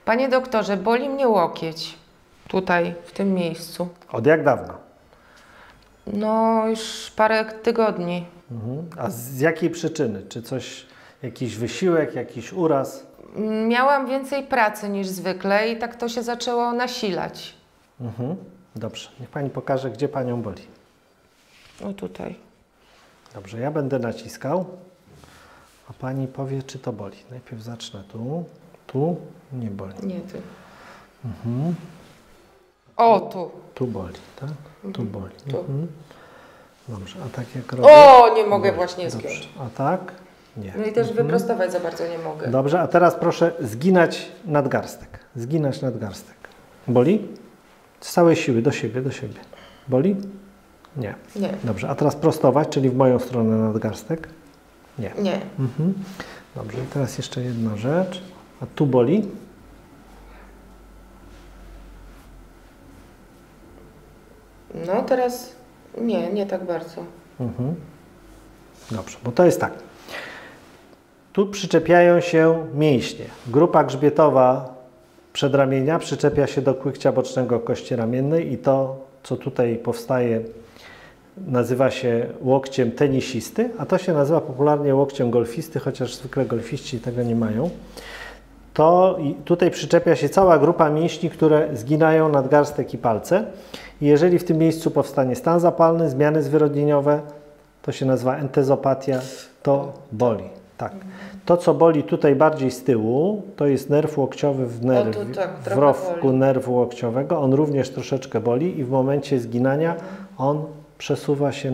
Panie doktorze, boli mnie łokieć. Tutaj, w tym miejscu. Od jak dawna? No, już parę tygodni. A z jakiej przyczyny? Czy coś, jakiś wysiłek, jakiś uraz? Miałam więcej pracy niż zwykle i tak to się zaczęło nasilać. Dobrze, niech Pani pokaże, gdzie Panią boli. O tutaj. Dobrze, ja będę naciskał, a Pani powie, czy to boli. Najpierw zacznę tu. Tu nie boli. Nie, tu. O, tu. Tu boli, tak? Tu boli. Tu. Dobrze, a tak jak robię? O, nie mogę właśnie Dobrze, zgiąć. a tak? Nie. No i też wyprostować za bardzo nie mogę. Dobrze, a teraz proszę zginać nadgarstek. Zginać nadgarstek. Boli? Z całej siły, do siebie, do siebie. Boli? Nie. Nie. Dobrze, a teraz prostować, czyli w moją stronę nadgarstek? Nie. Nie. Dobrze, i teraz jeszcze jedna rzecz. A tu boli? No teraz nie tak bardzo. Dobrze, bo to jest tak. Tu przyczepiają się mięśnie. Grupa grzbietowa przedramienia przyczepia się do kłykcia bocznego kości ramiennej i to, co tutaj powstaje, nazywa się łokciem tenisisty, a to się nazywa popularnie łokciem golfisty, chociaż zwykle golfiści tego nie mają. To tutaj przyczepia się cała grupa mięśni, które zginają nadgarstek i palce. I jeżeli w tym miejscu powstanie stan zapalny, zmiany zwyrodnieniowe, to się nazywa entezopatia, to boli. Tak. To, co boli tutaj bardziej z tyłu, to jest nerw łokciowy w rowku nerwu łokciowego. On również troszeczkę boli i w momencie zginania on przesuwa się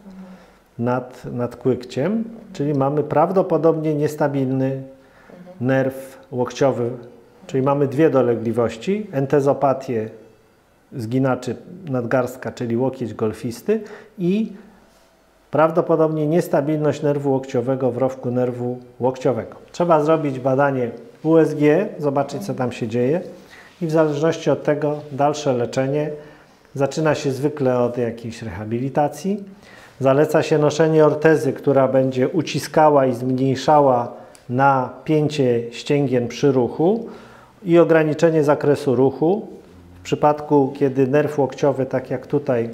nad kłykciem, czyli mamy prawdopodobnie niestabilny nerw łokciowy, czyli mamy dwie dolegliwości, entezopatię zginaczy nadgarstka, czyli łokieć golfisty i prawdopodobnie niestabilność nerwu łokciowego w rowku nerwu łokciowego. Trzeba zrobić badanie USG, zobaczyć, co tam się dzieje i w zależności od tego dalsze leczenie zaczyna się zwykle od jakiejś rehabilitacji. Zaleca się noszenie ortezy, która będzie uciskała i zmniejszała napięcie ścięgien przy ruchu i ograniczenie zakresu ruchu. W przypadku, kiedy nerw łokciowy, tak jak tutaj,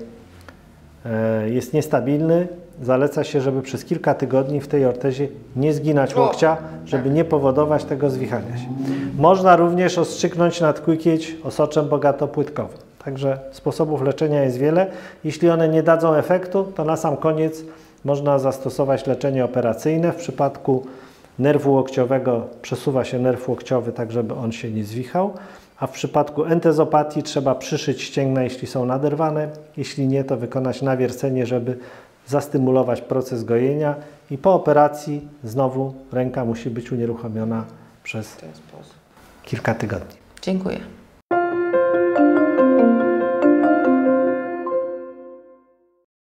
jest niestabilny, zaleca się, żeby przez kilka tygodni w tej ortezie nie zginać łokcia, żeby nie powodować tego zwichania się. Można również ostrzyknąć nadkłykieć osoczem bogatopłytkowym. Także sposobów leczenia jest wiele. Jeśli one nie dadzą efektu, to na sam koniec można zastosować leczenie operacyjne. W przypadku nerwu łokciowego przesuwa się nerw łokciowy tak, żeby on się nie zwichał, a w przypadku entezopatii trzeba przyszyć ścięgna, jeśli są naderwane. Jeśli nie, to wykonać nawiercenie, żeby zastymulować proces gojenia i po operacji znowu ręka musi być unieruchomiona przez kilka tygodni. Dziękuję.